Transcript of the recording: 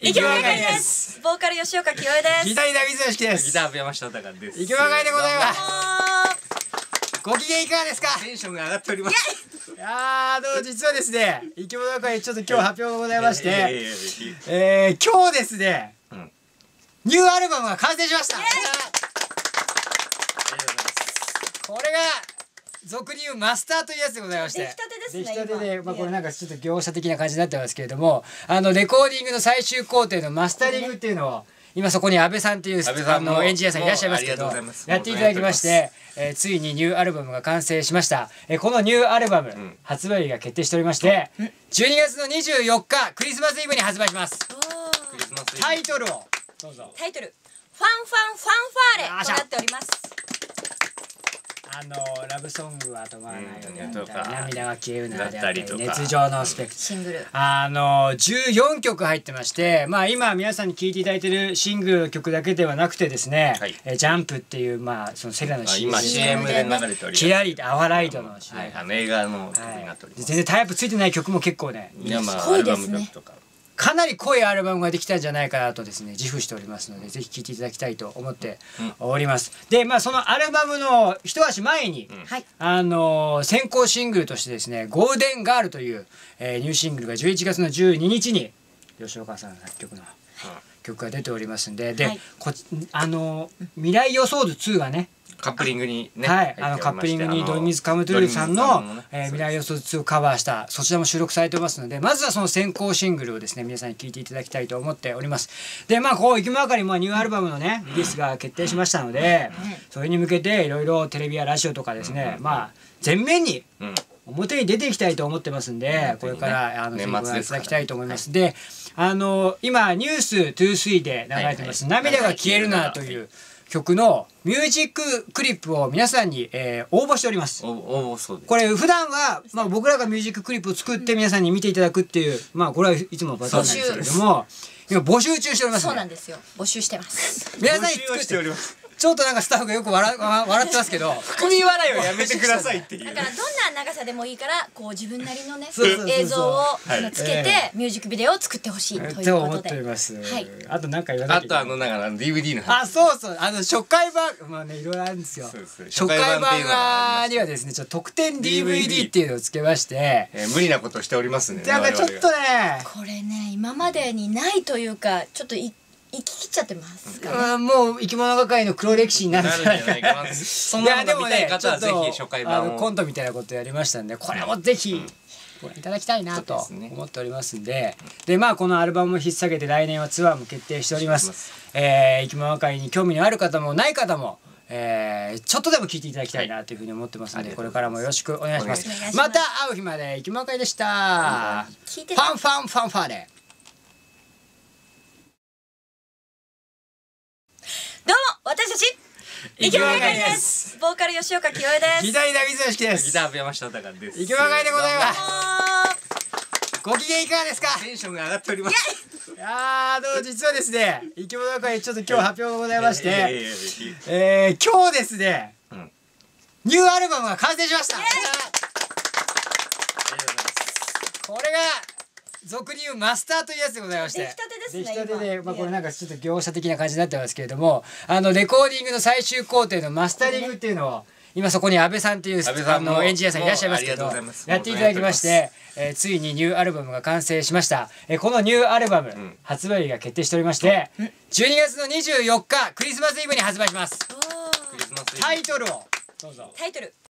いきまがいです。ボーカル吉岡清江です。 ギター水吉です。 ギター山下隆です。 いきまがいでございます。ご機嫌いかがですか。 テンションが上がっております。 いや実はですね、いきもの会ちょっと今日発表がございまして、今日ですね、ニューアルバムが完成しました。これが俗に言うマスターというやつでございまして、 出来たてですね。 出来たてで、これなんかちょっと業者的な感じになってますけれども、レコーディングの最終工程のマスタリングっていうのを今そこに安倍さんっていうエンジニアさんいらっしゃいますけど、やっていただきまして、ついにニューアルバムが完成しました。このニューアルバム、発売日が決定しておりまして、12月の24日クリスマスイブに発売します。タイトルをどうぞ。 タイトルファンファンファンファーレとなっております。 ラブソングは止まらないよねとか、 涙が消えるなであったり、 とか熱情のスペクトシングル 14曲入ってまして、今皆さんに聴いていただいてるシングルの曲だけではなくてですね、ジャンプっていうそのセガの今 CM で流れております。 キラリアワライドの CM、 映画の曲になっております。 全然タイアップついてない曲も結構ね、 濃いですね。 かなり濃いアルバムができたんじゃないかなとですね自負しておりますので、ぜひ聴いていただきたいと思っております。でそのアルバムの一足前に、先行シングルとしてですね「ゴールデンガール」という、ニューシングルが11月の12日に吉岡さん作曲の曲が出ておりますんで、未来予想図2がねカップリングにね、 カップリングにドリームズカムトゥルーさんの未来予想図をカバーしたそちらも収録されてますので、まずはその先行シングルをですね皆さんに聴いていただきたいと思っております。でこういきまかりニューアルバムのねリリースが決定しましたので、それに向けていろいろテレビやラジオとかですね全面に表に出ていきたいと思ってますんで、これからぜひご覧いただきたいと思います。で今ニュース23で流れてます「涙が消えるな」という曲のミュージッククリップを皆さんに、応募しております。これ普段は、僕らがミュージッククリップを作って皆さんに見ていただくっていうこれはいつものパターンなんですけれども、今募集中しております。 そうなんですよ。募集してます。 皆さんに作っております。ちょっとスタッフがよく笑ってますけど、含み笑いをやめてくださいっていう。 だからどんな長さでもいいから自分なりのね映像をつけてミュージックビデオを作ってほしいということで。 思っております。あと何か言わなきゃいけない。 あとDVD のそう初回版いろいろあるんですよ。初回版にはですね特典 DVD っていうのをつけまして、 無理なことしておりますね。 ちょっとねこれね今までにないというかちょっと行き切っちゃってますかね。 もう生き物が界の黒歴史になるんじゃないかな。 そんなの見たい方はぜひ初回版をコントみたいなことやりましたんで、これもぜひご覧いただきたいなと思っておりますんで、このアルバムを引っ提げて来年はツアーも決定しております。生き物界に興味のある方もない方もちょっとでも聞いていただきたいなというふうに思ってますので、これからもよろしくお願いします。また会う日まで生き物界でした。ファンファンファンファーレ。 どうも私たちいきまがいです。ボーカル吉岡清江です。 ギター水吉です。 ギター山下隆です。 いきまがいでございます。ご機嫌いかがですか。 テンションが上がっております。 実はですねいきもの会ちょっと今日発表がございまして、今日ですねニューアルバムが完成しました。これが俗に言うマスターというやつでございまして、 出来たてですね。 出来たてでこれなんかちょっと業者的な感じになってますけれども、レコーディングの最終工程のマスタリングっていうのを今そこに安倍さんっていうエンジニアさんいらっしゃいますけどやっていただきまして、ついにニューアルバムが完成しました。このニューアルバム、発売日が決定しておりまして、12月の24日クリスマスイブに発売します。タイトルをどうぞ。 タイトル